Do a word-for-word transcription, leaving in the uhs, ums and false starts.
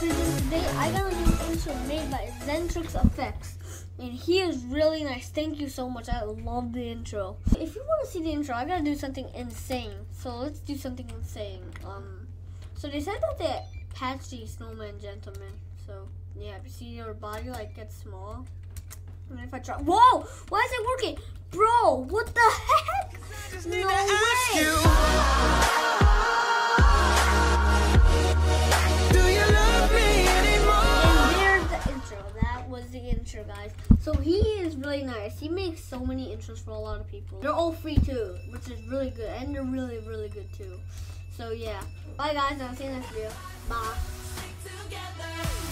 Today I got a new intro made by ZentrixFX. And he is really nice. Thank you so much. I love the intro. If you want to see the intro, I gotta do something insane. So let's do something insane. Um, so they said that they patched the snowman gentleman. So yeah, you see your body like gets small. And if I try, whoa! Why is it working, bro? What the heck? No way! The intro, guys. So he is really nice. He makes so many intros for a lot of people. They're all free too, which is really good, and they're really, really good too. So yeah. Bye guys, I'll see you next video. Bye.